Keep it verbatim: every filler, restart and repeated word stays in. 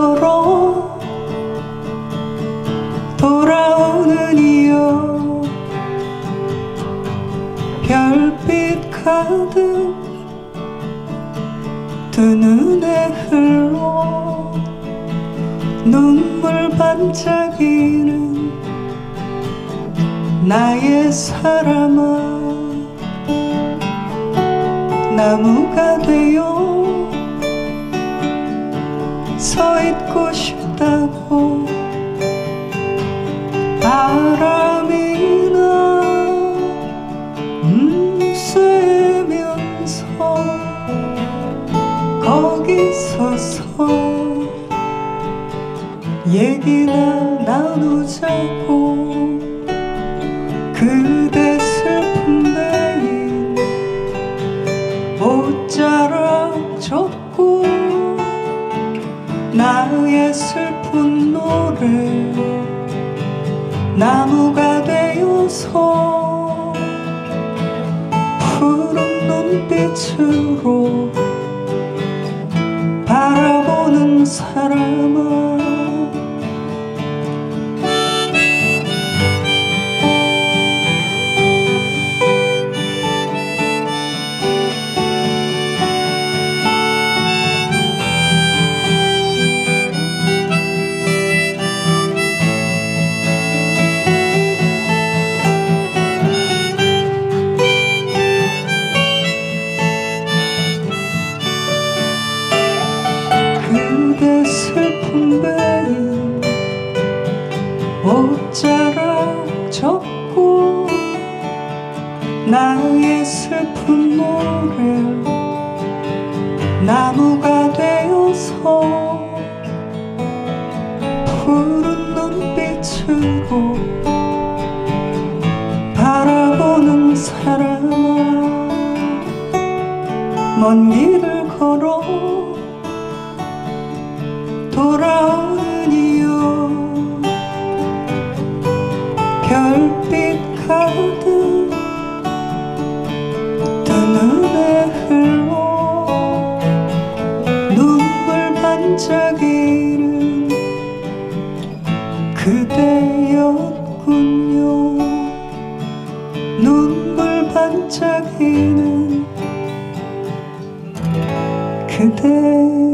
걸어 돌아오는 이여 별빛 가득 두 눈에 흘러 눈물 반짝이는 나의 사람아 나무가 되어 서 있고 싶다고 바람이나 음 쐬면서 거기 서서 얘기나 나누자고 그대 슬픈 배인 옷자락 접고 나의 슬픈 노래 나무가 되어서 푸른 눈빛으로 바라보는 사람아 그대 슬픈 배인 옷자락 접고 나의 슬픈 노래 나무가 되어서 푸른 눈빛으로 바라보는 사람아 먼 길을 걸어 돌아오는 이여 별빛 가득 두 눈에 흘러 눈물 반짝이는 그대였군요 눈물 반짝이는 그대